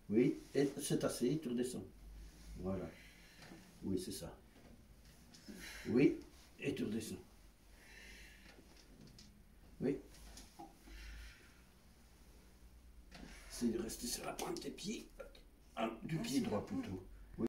Oui, et c'est assez, et tu redescends. Voilà. Oui, c'est ça. Oui, et tu redescends. Oui. C'est de rester sur la pointe des pieds. Ah, du pied droit plutôt.